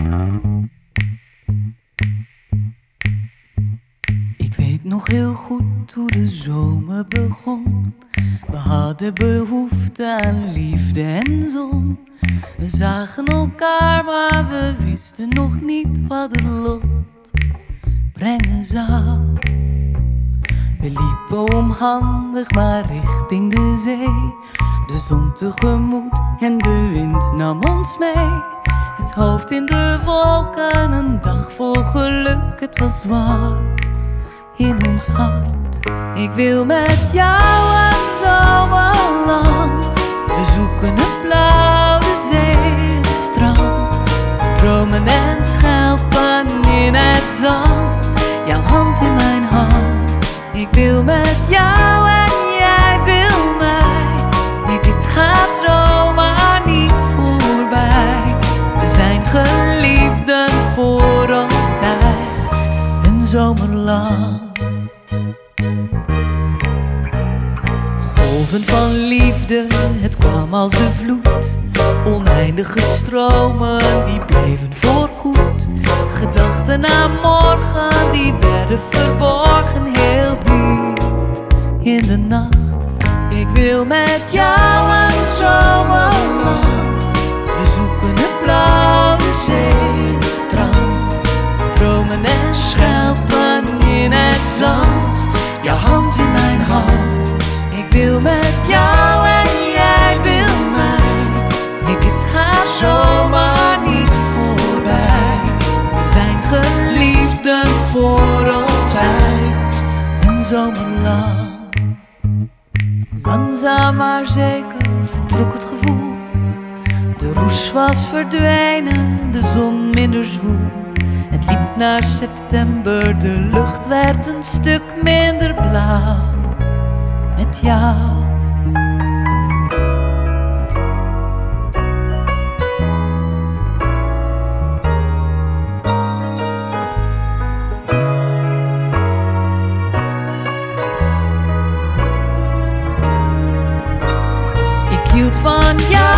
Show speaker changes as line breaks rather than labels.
Ik weet nog heel goed hoe de zomer begon. We hadden behoefte aan liefde en zon. We zagen elkaar, maar we wisten nog niet wat het lot brengen zou. We liepen onhandig, maar richting de zee. De zon tegemoet en de wind nam ons mee. Het hoofd in de wolken, een dag vol geluk. Het was warm in ons hart. Ik wil met jou een zomer lang. We zoeken het blauw, de zee, het strand. Dromen en schelpen in het zand. Jouw hand in mijn hand. Ik wil met jou en jij wil mij. Nee, dit gaat zomaar niet voorbij. We zijn geliefden voor altijd. Een zomer lang. Golven van liefde, het kwam als de vloed. Oneindige stromen, die bleven voorgoed. Gedachten aan morgen, die werden verborgen heel diep in de nacht. Ik wil met jou een zomer lang. We zoeken het blauw, de zee, het strand. Dromen en schelpen in het zand. Jouw hand in mijn hand. Ik wil met jou en jij wil mij. Nee, dit gaat zomaar niet voorbij. We zijn geliefden voor altijd. Een zomer lang. Langzaam maar zeker vertrok het gevoel. De roes was verdwenen, de zon minder zwoel. Het liep naar september, de lucht werd een stuk minder blauw. Met jou. Ik hield van jou.